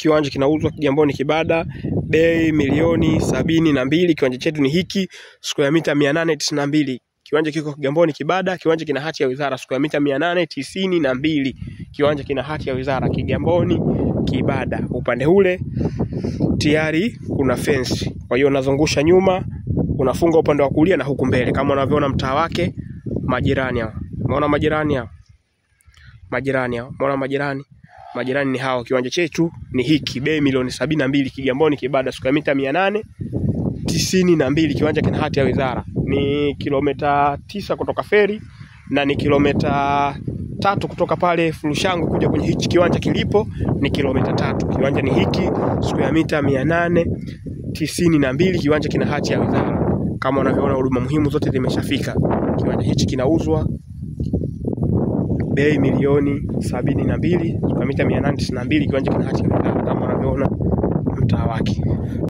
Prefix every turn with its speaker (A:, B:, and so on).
A: kiwanja kinauzwa Kigamboni Kibada, bei milioni 72. Kiwanja chetu ni hiki, square mita 892. Kiwanja kiko Kigamboni Kibada, kiwanja kina hati ya wizara, square mita 892. Kiwanja kina hati ya wizara, Kigamboni Kibada. Upande ule tayari kuna fence. Kwa hiyo unazungusha nyuma, unafunga upande wa kulia na huku mbele. Kama unavyoona mtaa wake, majirani hao. Umeona majirani hao? Majirani hao. Umeona majirani? Majirani ni hao. Kiwanja chetu ni hiki, bei milioni 72, Kigamboni Kibada, square mita 892. Kiwanja kina hati ya wizara. Ni kilomita 9 kutoka feri na ni kilomita 3 kutoka pale Fulushangu kuja kwenye hichi kiwanja kilipo, ni kilomita 3. Kiwanja ni hiki, square mita 892. Kiwanja kina hati ya wizara. Kama unavyoona huduma muhimu zote zimeshafika. Kiwanja hichi kinauzwa bei milioni 72, square mita 892. Kiwanja kina hati ya wizara kama unavyoona mtaa wake.